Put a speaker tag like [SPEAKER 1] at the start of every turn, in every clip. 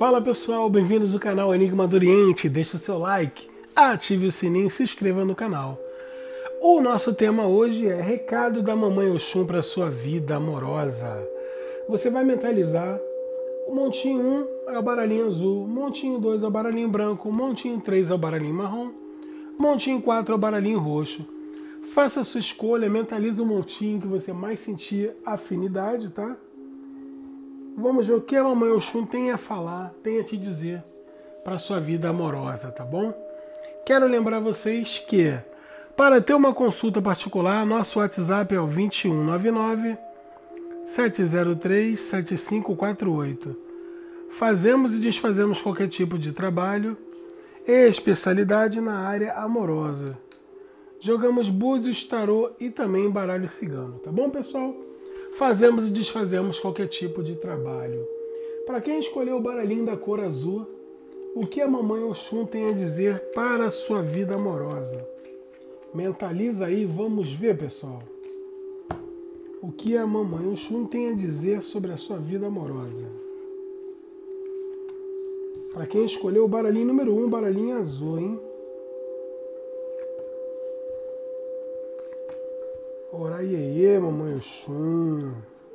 [SPEAKER 1] Fala pessoal, bem-vindos ao canal Enigma do Oriente. Deixe o seu like, ative o sininho e se inscreva no canal. O nosso tema hoje é recado da Mamãe Oxum para sua vida amorosa. Você vai mentalizar o montinho 1 é o baralhinho azul, montinho 2 é o baralhinho branco, montinho 3 é o baralhinho marrom, montinho 4 é o baralhinho roxo. Faça a sua escolha, mentalize o montinho que você mais sentir afinidade, tá? Vamos ver o que a Mamãe Oxum tem a falar, tem a te dizer para a sua vida amorosa, tá bom? Quero lembrar vocês que, para ter uma consulta particular, nosso WhatsApp é o 2199 703 7548. Fazemos e desfazemos qualquer tipo de trabalho e especialidade na área amorosa. Jogamos búzios, tarô e também baralho cigano, tá bom, pessoal? Fazemos e desfazemos qualquer tipo de trabalho. Para quem escolheu o baralhinho da cor azul, o que a Mamãe Oxum tem a dizer para a sua vida amorosa? Mentaliza aí, vamos ver, pessoal. O que a Mamãe Oxum tem a dizer sobre a sua vida amorosa? Para quem escolheu o baralhinho número 1, baralhinho azul, hein? Oraiê, Mamãe Oxum.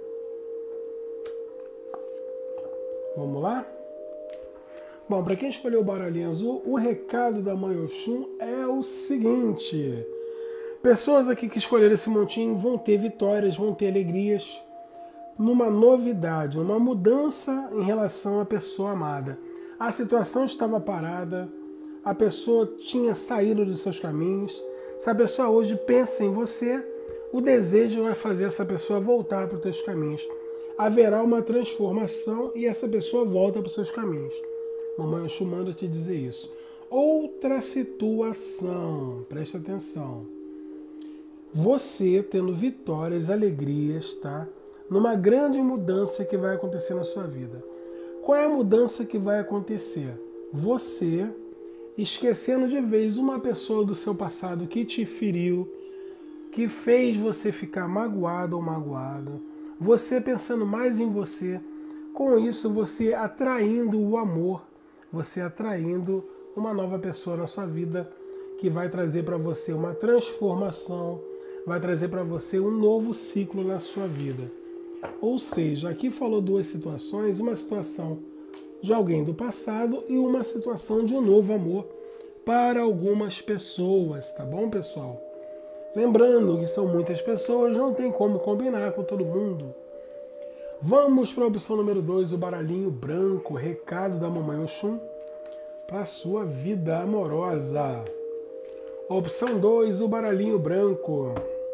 [SPEAKER 1] Vamos lá? Bom, para quem escolheu o baralhinho azul, o recado da Mãe Oxum é o seguinte. Pessoas aqui que escolheram esse montinho vão ter vitórias, vão ter alegrias numa novidade, uma mudança em relação à pessoa amada. A situação estava parada, a pessoa tinha saído dos seus caminhos. Se a pessoa hoje pensa em você, o desejo vai fazer essa pessoa voltar para os seus caminhos. Haverá uma transformação e essa pessoa volta para os seus caminhos. Mamãe Oxum manda te dizer isso. Outra situação, presta atenção. Você tendo vitórias, alegrias, tá? Numa grande mudança que vai acontecer na sua vida. Qual é a mudança que vai acontecer? Você esquecendo de vez uma pessoa do seu passado que te feriu, que fez você ficar magoado ou magoada, você pensando mais em você, com isso você atraindo o amor, você atraindo uma nova pessoa na sua vida que vai trazer para você uma transformação, vai trazer para você um novo ciclo na sua vida. Ou seja, aqui falou duas situações, uma situação de alguém do passado e uma situação de um novo amor para algumas pessoas, tá bom, pessoal? Lembrando que são muitas pessoas, não tem como combinar com todo mundo. Vamos para a opção número 2, o baralhinho branco, recado da Mamãe Oxum para a sua vida amorosa. Opção 2, o baralhinho branco.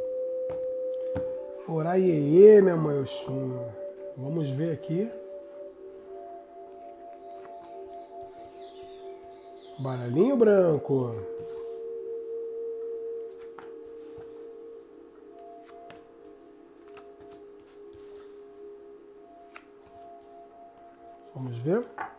[SPEAKER 1] Oraiê, minha Mãe Oxum. Vamos ver aqui. Baralhinho branco. Vamos ver.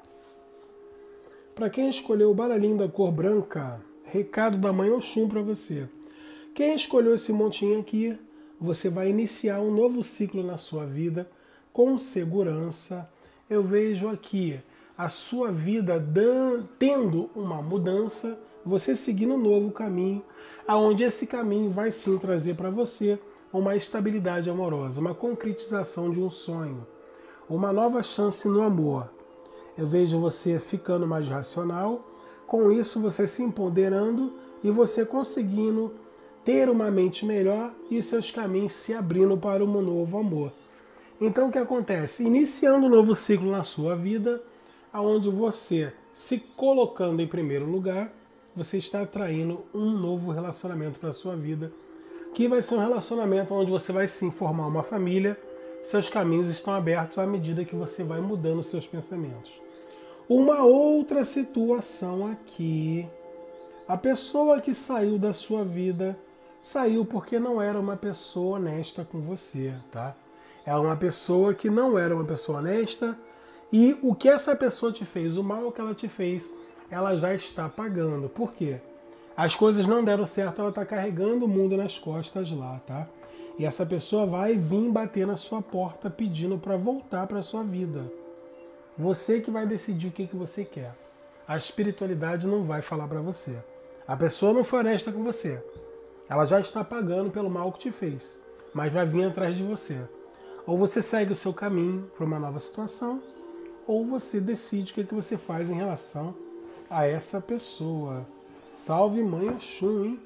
[SPEAKER 1] Para quem escolheu o baralhinho da cor branca, recado da Mãe Oxum para você. Quem escolheu esse montinho aqui, você vai iniciar um novo ciclo na sua vida com segurança. Eu vejo aqui a sua vida tendo uma mudança, você seguindo um novo caminho, aonde esse caminho vai sim trazer para você uma estabilidade amorosa, uma concretização de um sonho, uma nova chance no amor. Eu vejo você ficando mais racional, com isso você se empoderando e você conseguindo ter uma mente melhor e os seus caminhos se abrindo para um novo amor. Então o que acontece? Iniciando um novo ciclo na sua vida, onde você, se colocando em primeiro lugar, você está atraindo um novo relacionamento para a sua vida, que vai ser um relacionamento onde você vai sim formar uma família, seus caminhos estão abertos à medida que você vai mudando os seus pensamentos. Uma outra situação aqui, a pessoa que saiu da sua vida, saiu porque não era uma pessoa honesta com você, tá? É uma pessoa que não era uma pessoa honesta e o que essa pessoa te fez, o mal que ela te fez, ela já está pagando. Por quê? As coisas não deram certo, ela está carregando o mundo nas costas lá, tá? E essa pessoa vai vir bater na sua porta pedindo para voltar para a sua vida. Você que vai decidir o que você quer. A espiritualidade não vai falar para você. A pessoa não foi honesta com você. Ela já está pagando pelo mal que te fez, mas vai vir atrás de você. Ou você segue o seu caminho para uma nova situação, ou você decide o que você faz em relação a essa pessoa. Salve Mãe Oxum, hein?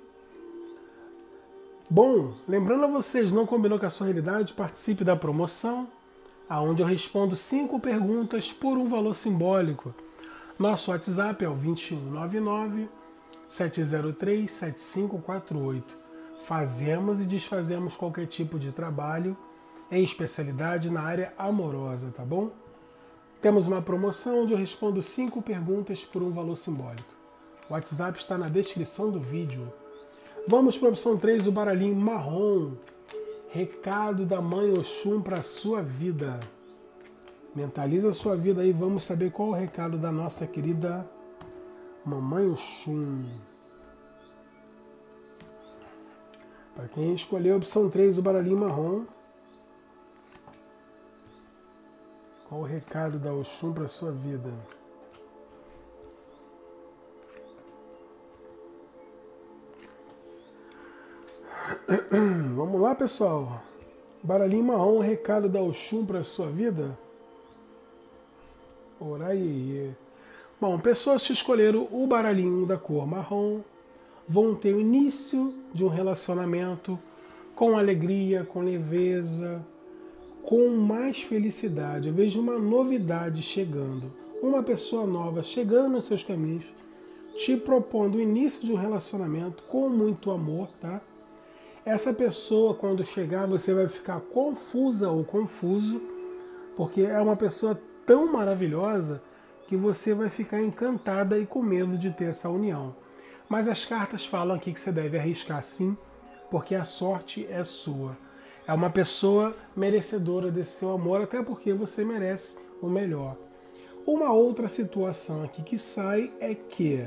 [SPEAKER 1] Bom, lembrando a vocês, não combinou com a sua realidade? Participe da promoção, onde eu respondo 5 perguntas por um valor simbólico. Nosso WhatsApp é o 2199-703-7548. Fazemos e desfazemos qualquer tipo de trabalho, em especialidade na área amorosa, tá bom? Temos uma promoção onde eu respondo 5 perguntas por um valor simbólico. O WhatsApp está na descrição do vídeo. Vamos para a opção 3, o baralhinho marrom. Recado da Mãe Oxum para a sua vida. Mentaliza a sua vida aí, vamos saber qual é o recado da nossa querida Mamãe Oxum. Para quem escolheu a opção 3, o baralhinho marrom. Qual o recado da Oxum para a sua vida? Vamos lá, pessoal. Baralhinho marrom, o recado da Oxum para a sua vida? Oraiê. Bom, pessoas que escolheram o baralhinho da cor marrom vão ter o início de um relacionamento com alegria, com leveza, com mais felicidade. Eu vejo uma novidade chegando, uma pessoa nova chegando nos seus caminhos, te propondo o início de um relacionamento com muito amor, tá? Essa pessoa, quando chegar, você vai ficar confusa ou confuso, porque é uma pessoa tão maravilhosa que você vai ficar encantada e com medo de ter essa união. Mas as cartas falam aqui que você deve arriscar sim, porque a sorte é sua. É uma pessoa merecedora desse seu amor, até porque você merece o melhor. Uma outra situação aqui que sai é que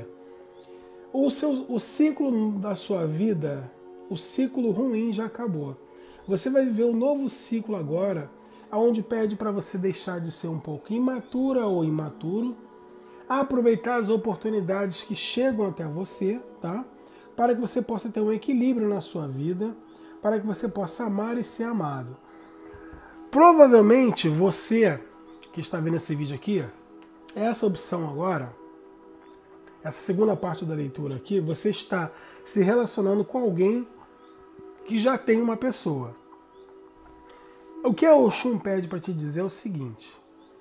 [SPEAKER 1] o ciclo da sua vida, o ciclo ruim já acabou. Você vai viver um novo ciclo agora, onde pede para você deixar de ser um pouco imatura ou imaturo, aproveitar as oportunidades que chegam até você, tá? Para que você possa ter um equilíbrio na sua vida, para que você possa amar e ser amado. Provavelmente você que está vendo esse vídeo aqui, essa opção agora, essa segunda parte da leitura aqui, você está se relacionando com alguém que já tem uma pessoa. O que a Oxum pede para te dizer é o seguinte: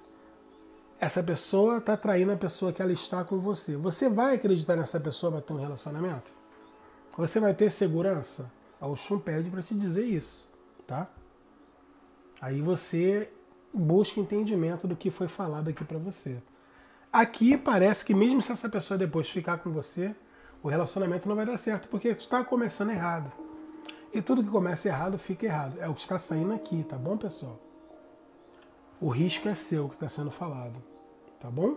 [SPEAKER 1] essa pessoa está traindo a pessoa que ela está com você. Você vai acreditar nessa pessoa para ter um relacionamento? Você vai ter segurança? A Oxum pede para te dizer isso, tá? Aí você busca entendimento do que foi falado aqui para você. Aqui parece que mesmo se essa pessoa depois ficar com você, o relacionamento não vai dar certo, porque está começando errado. E tudo que começa errado, fica errado. É o que está saindo aqui, tá bom, pessoal? O risco é seu que está sendo falado, tá bom?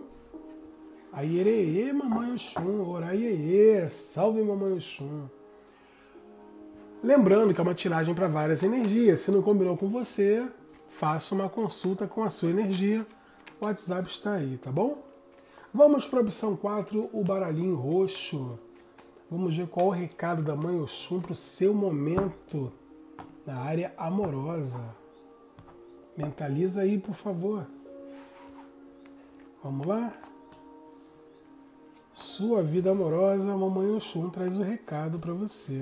[SPEAKER 1] Aierê, Mamãe Oxum, oraiê, salve Mamãe Oxum. Lembrando que é uma tiragem para várias energias. Se não combinou com você, faça uma consulta com a sua energia. O WhatsApp está aí, tá bom? Vamos para a opção 4, o baralhinho roxo. Vamos ver qual é o recado da Mãe Oxum para o seu momento na área amorosa. Mentaliza aí, por favor. Vamos lá? Sua vida amorosa, a Mamãe Oxum traz o recado para você.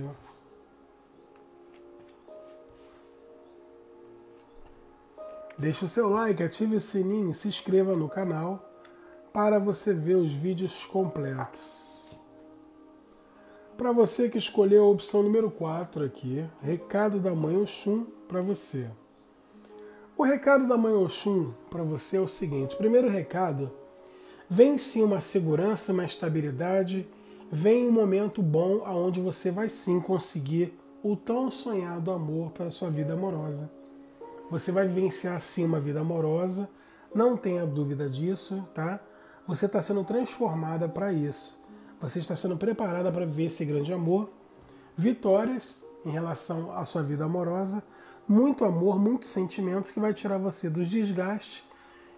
[SPEAKER 1] Deixe o seu like, ative o sininho, se inscreva no canal para você ver os vídeos completos. Para você que escolheu a opção número 4 aqui, recado da Mãe Oxum para você. O recado da Mãe Oxum para você é o seguinte: primeiro recado, vem sim uma segurança, uma estabilidade, vem um momento bom onde você vai sim conseguir o tão sonhado amor para a sua vida amorosa. Você vai vivenciar sim uma vida amorosa, não tenha dúvida disso, tá? Você está sendo transformada para isso. Você está sendo preparada para viver esse grande amor. Vitórias em relação à sua vida amorosa, muito amor, muitos sentimentos que vai tirar você dos desgastes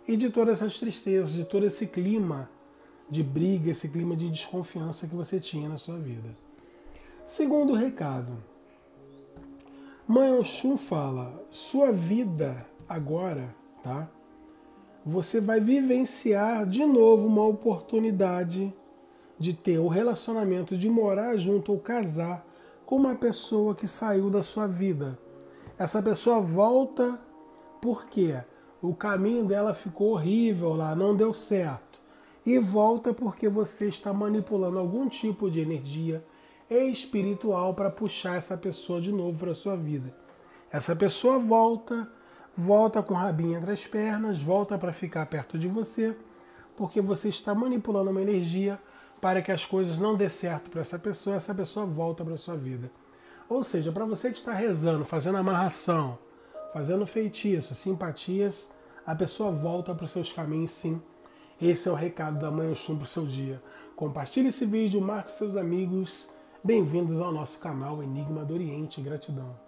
[SPEAKER 1] e de todas essas tristezas, de todo esse clima de briga, esse clima de desconfiança que você tinha na sua vida. Segundo recado, Mãe Oxum fala, sua vida agora, tá? Você vai vivenciar de novo uma oportunidade de ter o relacionamento, de morar junto ou casar com uma pessoa que saiu da sua vida. Essa pessoa volta porque o caminho dela ficou horrível lá, não deu certo. E volta porque você está manipulando algum tipo de energia espiritual para puxar essa pessoa de novo para a sua vida. Essa pessoa volta com o rabinho entre as pernas, volta para ficar perto de você, porque você está manipulando uma energia para que as coisas não dê certo para essa pessoa volta para a sua vida. Ou seja, para você que está rezando, fazendo amarração, fazendo feitiço, simpatias, a pessoa volta para os seus caminhos sim. Esse é o recado da Mãe Oxum para o seu dia. Compartilhe esse vídeo, marque seus amigos. Bem-vindos ao nosso canal Enigma do Oriente. Gratidão.